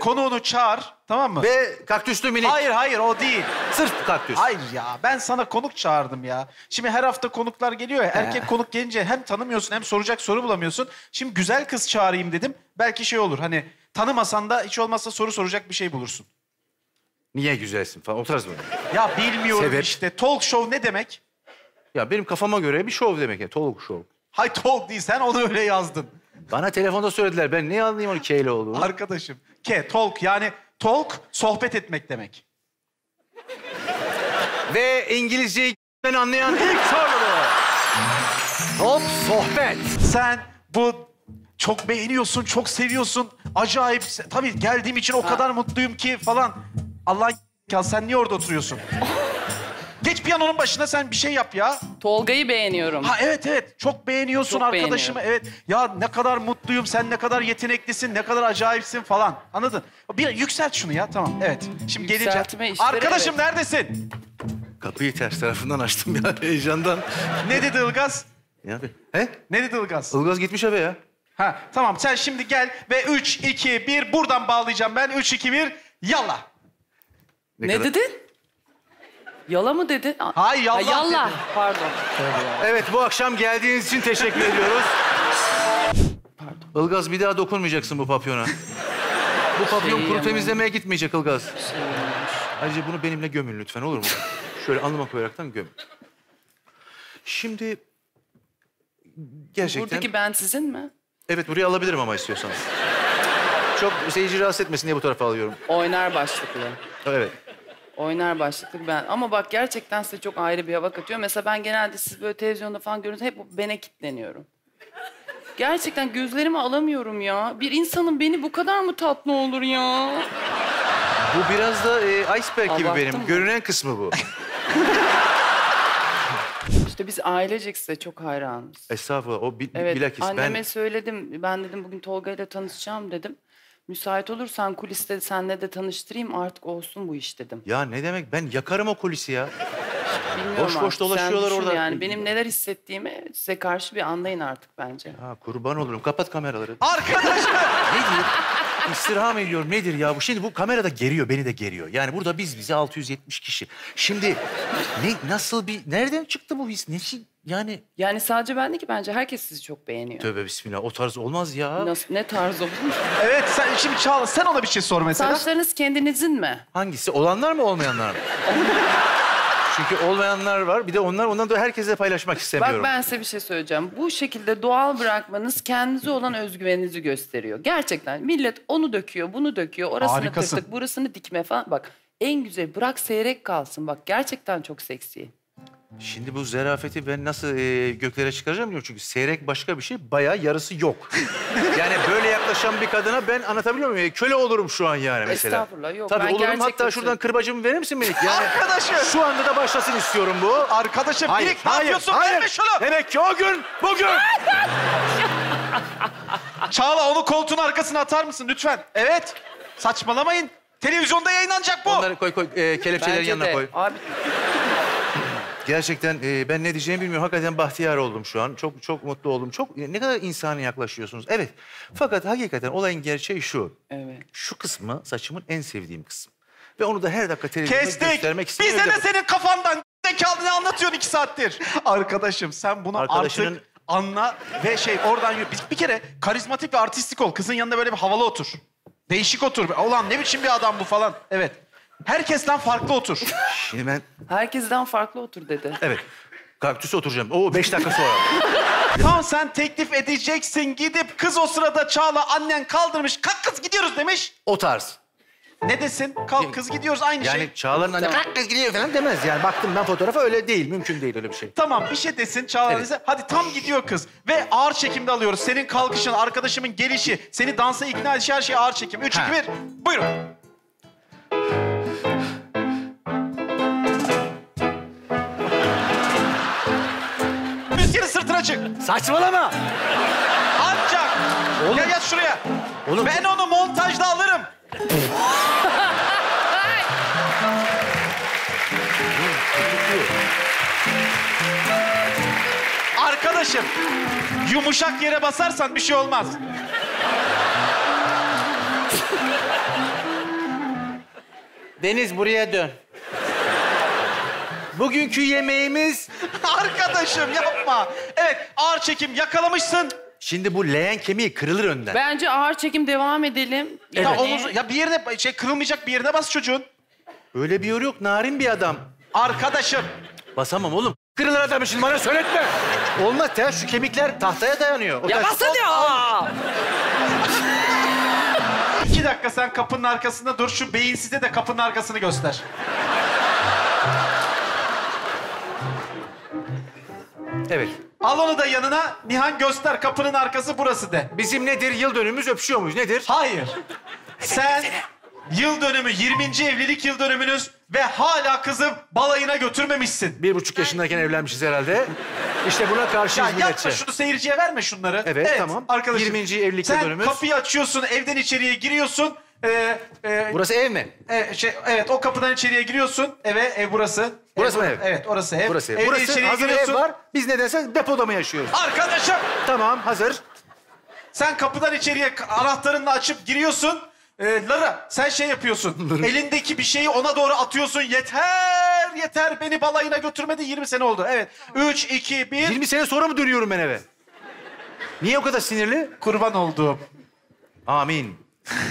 konuğunu çağır, tamam mı? Ve kaktüslü minik. Hayır o değil. Sırf kaktüs. Hayır ya, ben sana konuk çağırdım ya. Şimdi her hafta konuklar geliyor ya, erkek konuk gelince hem tanımıyorsun hem soracak soru bulamıyorsun. Şimdi güzel kız çağırayım dedim. Belki şey olur, hani tanımasan da hiç olmazsa soru soracak bir şey bulursun. Niye güzelsin falan, o tarz mı? Ya bilmiyorum Sebep? işte. Talk show ne demek? Ya benim kafama göre bir şov demek ya, talk show. Hay talk değil, sen onu öyle yazdın. Bana telefonda söylediler, ben ne anlayayım onu K ile olduğunu? Arkadaşım, talk yani talk, sohbet etmek demek. Ve İngilizceyi anlayan ilk soru. Top sohbet. Sen bu çok beğeniyorsun, çok seviyorsun. Acayip, tabii geldiğim için o kadar mutluyum ki falan. Allah ya, sen niye orada oturuyorsun? Geç piyanonun başına, sen bir şey yap ya. Tolga'yı beğeniyorum. Ha evet, çok beğeniyorsun Çok arkadaşımı. Evet, ya ne kadar mutluyum, sen ne kadar yeteneklisin, ne kadar acayipsin falan. Anladın? Bir yükselt şunu ya, tamam. Evet, şimdi Yükseltme geleceğim. işleri, Arkadaşım evet. neredesin? Kapıyı ters tarafından açtım ya heyecandan. Ne dedi Ilgaz? Ya abi. He? Ne dedi Ilgaz? Ilgaz gitmiş eve ya. Ha tamam, sen şimdi gel ve 3, 2, 1 buradan bağlayacağım ben. 3, 2, 1 yallah. Ne kadar- dedin? Yala mı dedin? Hayır, yallah yallah. dedim. Pardon. Evet, bu akşam geldiğiniz için teşekkür ediyoruz. Ilgaz, bir daha dokunmayacaksın bu papyona. Bu papyon kuru yemin. temizlemeye gitmeyecek Ilgaz. Ayrıca bunu benimle gömün lütfen, olur mu? Şöyle alnıma koyaraktan gömün. Şimdi gerçekten... Buradaki ben sizin mi? Evet, buraya alabilirim ama istiyorsanız. Çok seyirci rahatsız etmesin diye bu tarafa alıyorum. Oynar başlıklı. Evet. Oynar başlıklı ben. Ama bak gerçekten size çok ayrı bir hava katıyor. Mesela ben genelde siz böyle televizyonda falan görünce hep bene kilitleniyorum. Gerçekten gözlerimi alamıyorum ya. Bir insanın beni bu kadar mı tatlı olur ya? Bu biraz da iceberg gibi Abarttın benim. mı? Görünen kısmı bu. İşte biz ailecek size çok hayranız. Estağfurullah. O Evet, bilakis anneme ben... söyledim. Ben dedim bugün Tolga ile tanışacağım dedim. Müsait olursan kuliste senle de tanıştırayım, artık olsun bu iş dedim. Ya ne demek? Ben yakarım o kulisi ya. Bilmiyorum boş boş artık, dolaşıyorlar sen düşün orada. Yani benim neler hissettiğimi size karşı bir anlayın artık bence. Ha, kurban olurum. Kapat kameraları. Arkadaşım. Nedir? İstirham ediyorum. Nedir ya bu? Şimdi bu kamerada geriyor, beni de geriyor. Yani burada bize 670 kişi. Şimdi nasıl bir... Nereden çıktı bu his? Yani... Yani sadece ben değil ki, bence herkes sizi çok beğeniyor. Tövbe bismillah. O tarz olmaz ya. Nasıl, ne tarz olur? Evet, şimdi Çağla, sen ona bir şey sor mesela. Saçlarınız kendinizin mi? Hangisi? Olanlar mı, olmayanlar mı? Çünkü olmayanlar var. Bir de ondan da herkesle paylaşmak istemiyorum. Bak ben size bir şey söyleyeceğim. Bu şekilde doğal bırakmanız kendinize olan özgüveninizi gösteriyor. Gerçekten millet onu döküyor, bunu döküyor. Orasını Harikasın. tırtık, burasını dikme falan. Bak en güzel, bırak seyrek kalsın. Bak gerçekten çok seksi. Şimdi bu zerafeti ben nasıl göklere çıkaracağım bilmiyorum. Çünkü seyrek başka bir şey, bayağı yarısı yok. Yani böyle yaklaşan bir kadına ben anlatabiliyor muyum? Köle olurum şu an yani mesela. Estağfurullah, yok. Tabii Ben olurum. Hatta gerçekten şuradan kırbacımı verir misin minik? Yani Arkadaşım. şu anda da başlasın istiyorum bu. Arkadaşım, Minik ne yapıyorsun? Verme şunu. Demek ki o gün bugün. Çağla, onu koltuğun arkasına atar mısın lütfen? Evet. Saçmalamayın. Televizyonda yayınlanacak bu. Onları koy, kelepçelerin Bence yanına de. koy. Abi Gerçekten ben ne diyeceğimi bilmiyorum. Hakikaten bahtiyar oldum şu an. Çok mutlu oldum. Ne kadar insani yaklaşıyorsunuz. Evet. Fakat hakikaten olayın gerçeği şu. evet. Şu kısmı saçımın en sevdiğim kısım. Ve onu da her dakika televizyonda Kestik. göstermek istiyorum. Bize de senin kafandan zekalı ne anlatıyorsun 2 saattir? Arkadaşım, sen bunu Arkadaşının- artık anla ve oradan yürü. Bir kere karizmatik ve artistik ol. Kızın yanında böyle bir havalı otur. Değişik otur. Ulan ne biçim bir adam bu falan. Evet. Herkesten farklı otur. Şimdi ben... Herkesten farklı otur dedi. Evet. Kaktüse oturacağım. Oo 5 dakika sonra. Tamam, sen teklif edeceksin. Gidip kız o sırada Çağla annen kaldırmış. Kalk kız gidiyoruz demiş. O tarz. Ne desin? Kalk kız gidiyoruz, aynı Yani şey. Çağlar'ın anne Tamam. kalk kız gidiyor falan demez. Yani baktım ben fotoğrafa, öyle değil. Mümkün değil öyle bir şey. Tamam, bir şey desin Çağla Evet. bize. Hadi tam gidiyor kız. Ve ağır çekimde alıyoruz. Senin kalkışın, arkadaşımın gelişi, seni dansa ikna edişi, her şey ağır çekim. 3, 2, Ha. 1. Buyurun. Müziğin sırtına çık. Saçmalama. Ancak. Oğlum. Gel şuraya. Oğlum. Ben onu montajda alırım. Arkadaşım, yumuşak yere basarsan bir şey olmaz. Deniz buraya dön. Bugünkü yemeğimiz... Arkadaşım yapma. Evet, ağır çekim yakalamışsın. Şimdi bu leğen kemiği kırılır önden. Bence ağır çekim devam edelim. Ya omuzu, ya bir yerine kırılmayacak bir yerine bas çocuğun. Öyle bir yor yok. Narin bir adam. Arkadaşım. Basamam oğlum. Kırılır adamı şimdi bana söyletme. Olmaz ya. Şu kemikler tahtaya dayanıyor. O Ya taş- basın ya! 2 dakika sen kapının arkasında dur. Şu beyinsize de kapının arkasını göster. Evet. Al onu da yanına. Nihan göster kapının arkası burası de. Bizim nedir? Yıl dönümümüz öpüşüyor muyuz? Nedir? Hayır. Sen yıl dönümü, 20. evlilik yıl dönümünüz ve hala kızı balayına götürmemişsin. 1,5 yaşındayken evlenmişiz herhalde. İşte buna Ya karşıyız yapma milletçe. şunu, seyirciye verme şunları. Evet, tamam. Arkadaşım. 20. evlilik yıl dönümümüz. Sen kapıyı açıyorsun, evden içeriye giriyorsun. Burası ev mi? Evet, o kapıdan içeriye giriyorsun. Ev burası. Burası mı ev? Evet, orası ev. Burası ev. Evden Burası içeriye hazır giriyorsun. ev var. Biz nedense depoda mı yaşıyoruz? Arkadaşım, Tamam, hazır. sen kapıdan içeriye anahtarınla açıp giriyorsun. Lara, sen şey yapıyorsun. Elindeki bir şeyi ona doğru atıyorsun. Yeter, beni balayına götürmedi. 20 sene oldu. Evet. 3, 2, 1. 20 sene sonra mı dönüyorum ben eve? Niye o kadar sinirli? Kurban olduğum. Amin.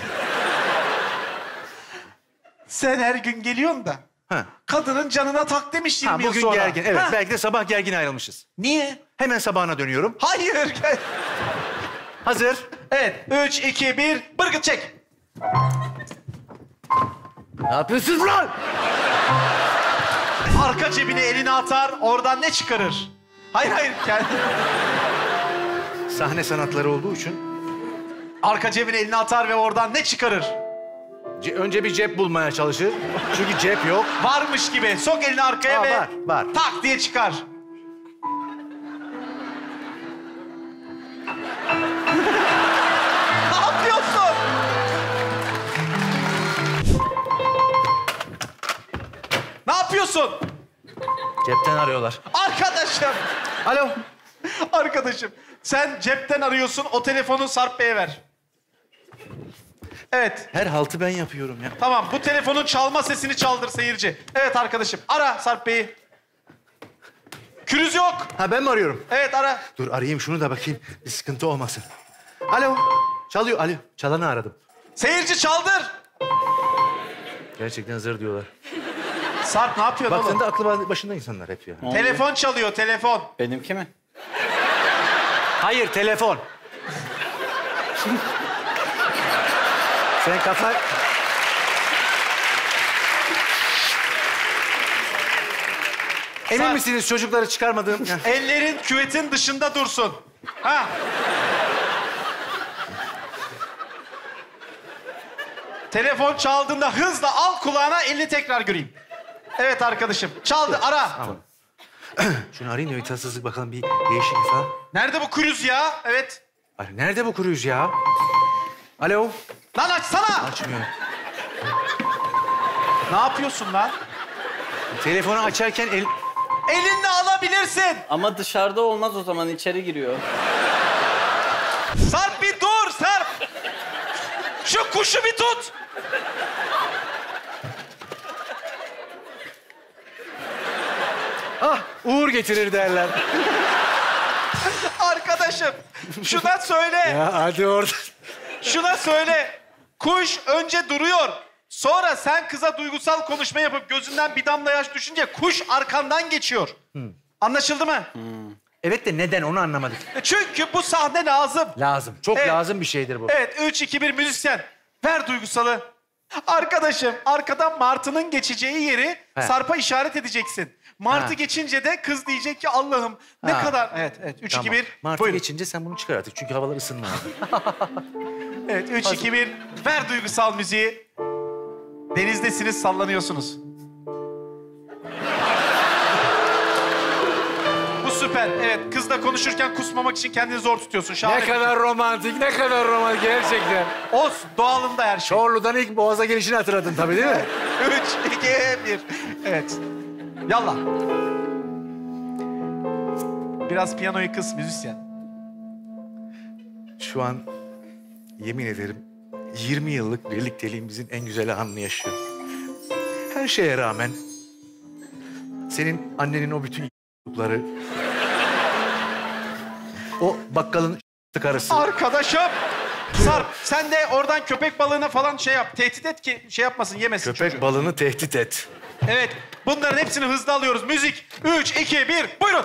Sen her gün geliyorsun da. Ha. Kadının canına tak demiş 20 Ha, yıl bugün sonra. gergin. Evet, Ha. belki de sabah gergin ayrılmışız. Niye? Hemen sabahına dönüyorum. Hayır. Hazır. Evet. 3, 2, 1. Bırgıt çek. Ne yapıyorsunuz lan? Arka cebine elini atar. Oradan ne çıkarır? Hayır. Kendi... Sahne sanatları olduğu için Arka cebine elini atar ve oradan ne çıkarır? önce bir cep bulmaya çalışır. Çünkü cep yok. Varmış gibi. Sok elini arkaya ve... Var. Tak diye çıkar. Ne yapıyorsun? Ne yapıyorsun? Cepten arıyorlar. Arkadaşım. Alo. Arkadaşım. Sen cepten arıyorsun. O telefonu Sarp Bey'e ver. Evet. Her haltı ben yapıyorum ya. Tamam. Bu telefonun çalma sesini çaldır seyirci. Evet arkadaşım. Ara Sarp Bey'i. Kürüz yok. Ha, ben mi arıyorum? Evet ara. Dur arayayım şunu da bakayım. Bir sıkıntı olmasın. Alo. Çalıyor. Alo. Çalanı aradım. Seyirci çaldır. Gerçekten zır diyorlar. Sarp ne yapıyorsun oğlum? Baktığında aklı başında insanlar hep ya. Telefon çalıyor, telefon. Benimki mi? Hayır, telefon. Sen kafa... Emin Sarp. misiniz çocukları çıkarmadığım? Ellerin küvetin dışında dursun. Ha. Telefon çaldığında hızla al kulağına, elini tekrar göreyim. Evet arkadaşım. Çaldı, ara. Şunu arayayım da bir tatsızlık bakalım bir değişiklik falan. Nerede bu kruz ya? Evet. Ay, nerede bu kuruyuz ya? Alo. Lan açsana. Açmıyor. Ne yapıyorsun lan? Telefonu açarken Elinle alabilirsin. Ama dışarıda olmaz, o zaman içeri giriyor. Sarp bir dur Sarp. Şu kuşu bir tut. uğur getirir derler. Arkadaşım şuna söyle. Ya hadi orada. Şuna söyle. Kuş önce duruyor. Sonra sen kıza duygusal konuşma yapıp gözünden bir damla yaş düşünce kuş arkandan geçiyor. Anlaşıldı mı? Evet de neden onu anlamadık. Çünkü bu sahne lazım. Lazım. Çok Evet. lazım bir şeydir bu. Evet, 3, 2, 1 müzisyen. Ver duygusalı. Arkadaşım, arkadan Martı'nın geçeceği yeri He. Sarp'a işaret edeceksin. Martı Ha. geçince de kız diyecek ki Allah'ım ne Ha. kadar... Evet, 3, 2, 1. Martı Buyurun. geçince sen bunu çıkar artık. Çünkü havalar ısınmıyor. Evet, 3, 2, 1. Ver duygusal müziği. Denizdesiniz, sallanıyorsunuz. Bu süper. Evet, kızla konuşurken kusmamak için kendini zor tutuyorsun. Şahane. ne kadar romantik gerçekten. Olsun, doğalında her şey. Çorlu'dan ilk Boğaz'a gelişini hatırladın tabii değil mi? 3, 2, 1. Evet. Yallah. Biraz piyanoyu kıs müzisyen. Şu an yemin ederim 20 yıllık birlikteliğimizin en güzel anını yaşıyorum. her şeye rağmen senin annenin o bütün y***ları, o bakkalın karısı. Arkadaşım! Sarp sen de oradan köpek balığına falan şey yap. Tehdit et ki şey yapmasın, yemesin Köpek çocuğu. balığını tehdit et. Evet. Bunların hepsini hızlı alıyoruz. Müzik. 3, 2, 1. Buyurun.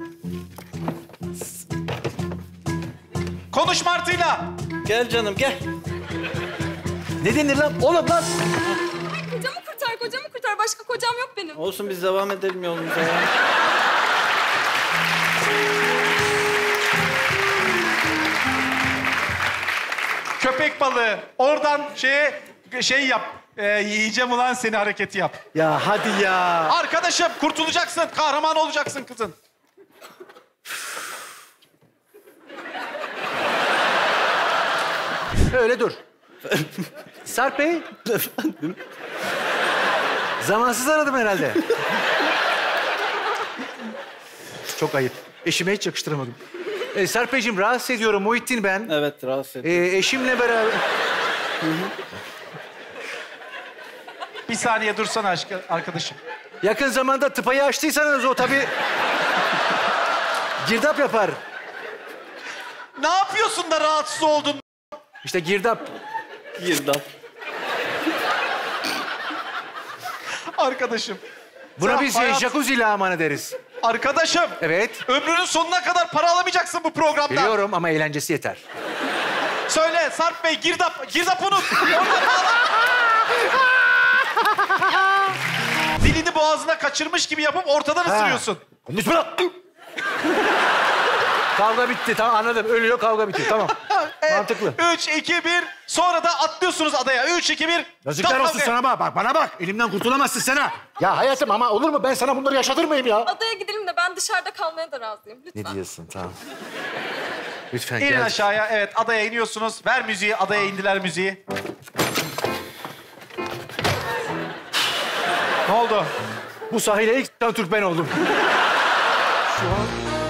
Konuş Martı'yla. Gel canım gel. Ne denir lan? Oğlum lan! Kocamı kurtar. Başka kocam yok benim. Olsun biz devam edelim yolumuza ya. Köpek balığı. Oradan şey yap. Yiyeceğim ulan seni hareketi yap. Ya hadi ya. Arkadaşım kurtulacaksın. Kahraman olacaksın kızın. Öyle dur. Sarp Bey. Efendim? Zamansız aradım herhalde. Çok ayıp. Eşime hiç yakıştıramadım. Sarp Beyciğim rahatsız ediyorum. Muhittin ben. Evet rahatsız ettim. Eşimle beraber... Bir saniye dursana arkadaşım. Yakın zamanda tıpayı açtıysanız o tabii... girdap yapar. Ne yapıyorsun da rahatsız oldun? İşte girdap. Girdap. Arkadaşım. Buna Sen biz hayat- jacuzzi lağmanı deriz. Arkadaşım. Evet. Ömrünün sonuna kadar para alamayacaksın bu programda. Biliyorum ama eğlencesi yeter. Söyle Sarp Bey girdap unut. Orada bağla. Dilini boğazına kaçırmış gibi yapıp ortadan ısırıyorsun. Konuşma. Kavga bitti. Tamam anladım. Ölüyor kavga bitiyor. Tamam. Mantıklı. 3, 2, 1. Sonra da atlıyorsunuz adaya. 3, 2, 1. Yazıklar olsun sana bak. Bak bana bak. Elimden kurtulamazsın sana. Ya hayatım ama olur mu? Ben sana bunları yaşatır mıyım ya? Adaya gidelim de ben dışarıda kalmaya da razıyım. Lütfen. Ne diyorsun? Tamam. Lütfen İnin gel. aşağıya. Evet adaya iniyorsunuz. Ver müziği. Adaya indiler müziği. Ne oldu? Bu sahile ilk çıkan Türk ben oldum. Şu an